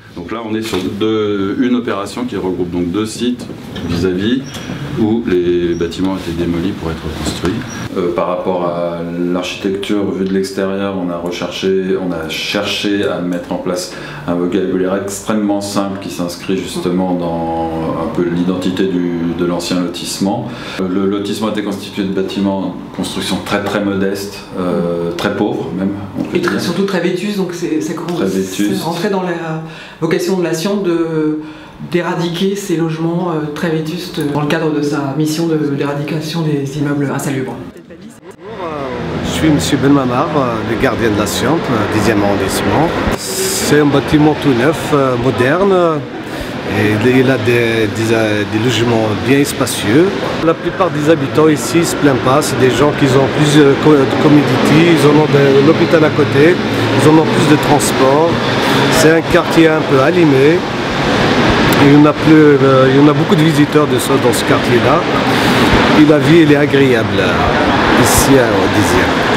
Donc là, on est sur une opération qui regroupe donc 2 sites vis-à-vis où les bâtiments ont été démolis pour être construits. Par rapport à l'architecture vue de l'extérieur, on a cherché à mettre en place un vocabulaire extrêmement simple qui s'inscrit justement dans un peu l'identité de l'ancien lotissement. Le lotissement était constitué de bâtiments de construction très très modeste, très pauvres même. Et surtout très vétus, donc c'est rentré dans la vocation de la Science d'éradiquer ces logements très vétustes dans le cadre de sa mission d'éradication des immeubles insalubres. Je suis M. Benmamar, le gardien de la Science, 10e arrondissement. C'est un bâtiment tout neuf, moderne. Et il a des logements bien spacieux. La plupart des habitants ici ne se plaignent pas, c'est des gens qui ont plus de commodity, ils en ont de l'hôpital à côté, ils en ont plus de transport. C'est un quartier un peu allumé. Il y en a beaucoup de visiteurs dans ce quartier-là. Et la vie elle est agréable ici au 10e.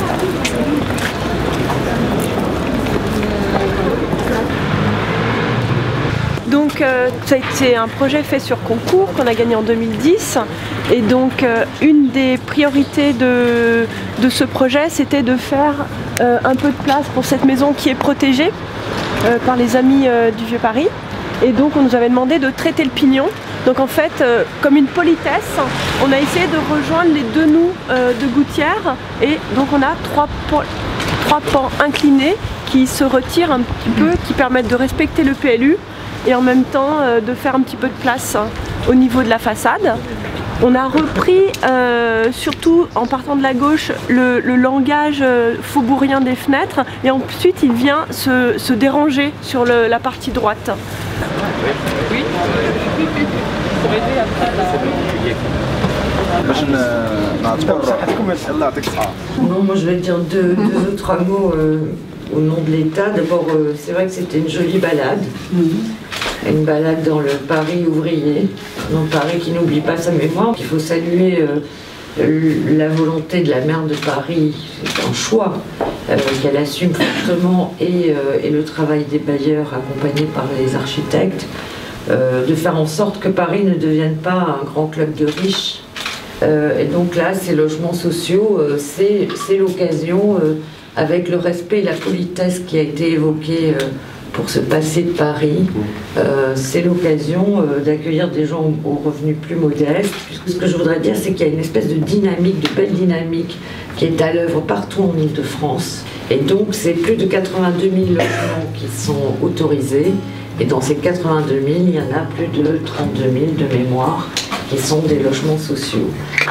Donc ça a été un projet fait sur concours qu'on a gagné en 2010 et donc une des priorités de ce projet c'était de faire un peu de place pour cette maison qui est protégée par les Amis du Vieux-Paris et donc on nous avait demandé de traiter le pignon. Donc en fait, comme une politesse, on a essayé de rejoindre les 2 nœuds de gouttière et donc on a 3 pans inclinés qui se retirent un petit peu, qui permettent de respecter le PLU et en même temps de faire un petit peu de place au niveau de la façade. On a repris, surtout en partant de la gauche, le langage faubourien des fenêtres et ensuite il vient se déranger sur la partie droite. Oui. Pour aider Non, moi je vais dire deux ou 3 mots au nom de l'État. D'abord, c'est vrai que c'était une jolie balade. Une balade dans le Paris ouvrier, dans Paris qui n'oublie pas sa mémoire. Il faut saluer la volonté de la maire de Paris, c'est un choix qu'elle assume fortement, et le travail des bailleurs accompagnés par les architectes, de faire en sorte que Paris ne devienne pas un grand club de riches. Et donc là, ces logements sociaux, c'est l'occasion, avec le respect et la politesse qui a été évoquée pour se passer de Paris, c'est l'occasion d'accueillir des gens aux revenus plus modestes. Puisque ce que je voudrais dire, c'est qu'il y a une espèce de dynamique, de belle dynamique, qui est à l'œuvre partout en Île-de-France. Et donc, c'est plus de 82 000 logements qui sont autorisés. Et dans ces 82 000, il y en a plus de 32 000 de mémoire qui sont des logements sociaux.